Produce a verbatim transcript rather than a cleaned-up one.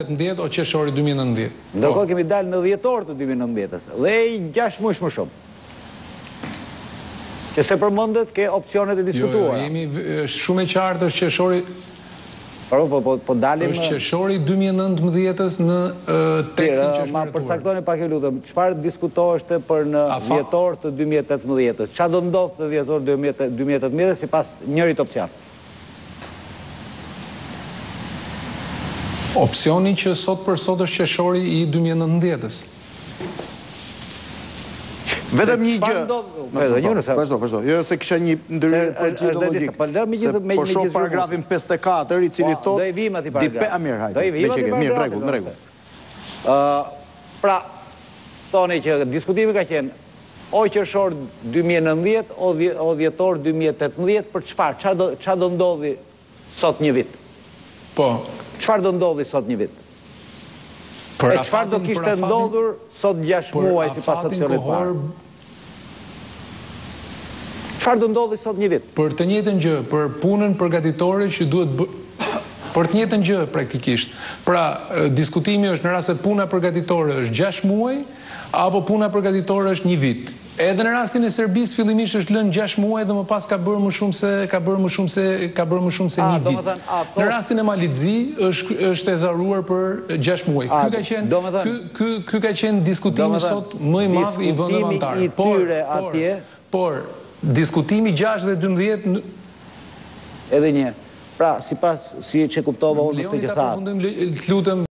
nëntëdhjetë o qershori dy mijë e nëntëdhjetë. Ndërkohë kemi dalë në dhjetor të dy mijë e nëntëdhjetës dhe i gjashtë muaj më shumë. Që se përmendet ke opsionet e diskutuara. Jo, jemi është shumë e qartë është qershori Po po po po dalim është qershori dy mijë e nëntëdhjetës në tekstin që është ma përcaktoni pak e lutem, çfarë diskutoheshte për në dhjetor të dy mijë e tetëmbëdhjetës? Çfarë do ndodhte në dhjetor dy mijë e tetëmbëdhjetës sipas njërit opsion? Opsioni që sot për sot është qershori i dy mijë e nëntëdhjetës. Vetëm një gjë. Vazhdo, vazhdo. Jo se kisha një ndërhyrje për logjik. Po shoh paragrafin pesëdhjetë e katër i cili thotë do i vim aty paragraf. Mirë, hajde. Do i vim aty mirë, rregull, në rregull. Ë, pra, thoni që diskutimi ka qenë o qershor dy mijë e nëntëdhjetë o dhjetor dy mijë e tetëmbëdhjetë për çfarë? Çfarë do çfarë do ndodhi sot një vit? Po. Çfarë do ndodhi sot një vit? E çfarë do kishte ndodhur sot gjashtë muaj sipas opsionit parë? Çfarë do ndodhi sot një vit? Për të njëjtën gjë, për punën përgatitore që duhet bë... për të njëjtën gjë praktikisht. Pra, diskutimi është në rast se puna përgatitore është gjashtë muaj apo puna përgatitore është një vit. Edhe në rastin e Serbisë fillimisht është lënë gjashtë muaj dhe më pas ka bërë më shumë se ka bërë më shumë se ka bërë më shumë se një vit. Në rastin e Malitzi është është e zaruar për gjashtë muaj. Ky ka qenë ky ky ky ka qenë diskutimi sot më i madh i vendeve anëtare. Por atje, por diskutimi gjashtë dhe dymbëdhjetë edhe një. Pra, sipas si që kuptova unë këtë që thatë. Lutem